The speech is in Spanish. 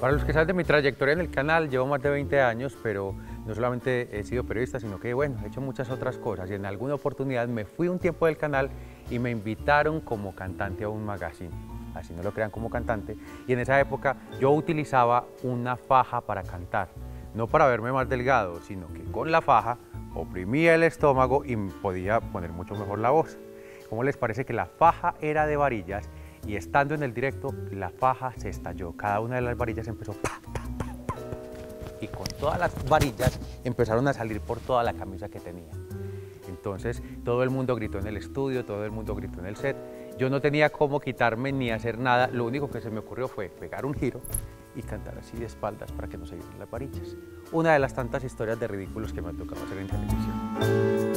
Para los que saben de mi trayectoria en el canal, llevo más de 20 años, pero no solamente he sido periodista, sino que bueno, he hecho muchas otras cosas y en alguna oportunidad me fui un tiempo del canal y me invitaron como cantante a un magazine, así no lo crean, como cantante, y en esa época yo utilizaba una faja para cantar, no para verme más delgado, sino que con la faja oprimía el estómago y podía poner mucho mejor la voz. ¿Cómo les parece que la faja era de varillas? Y estando en el directo, la faja se estalló. Cada una de las varillas empezó pa, pa, pa, pa, y con todas las varillas empezaron a salir por toda la camisa que tenía. Entonces todo el mundo gritó en el estudio, todo el mundo gritó en el set. Yo no tenía cómo quitarme ni hacer nada. Lo único que se me ocurrió fue pegar un giro y cantar así de espaldas para que no se vieran las varillas. Una de las tantas historias de ridículos que me ha tocado hacer en televisión.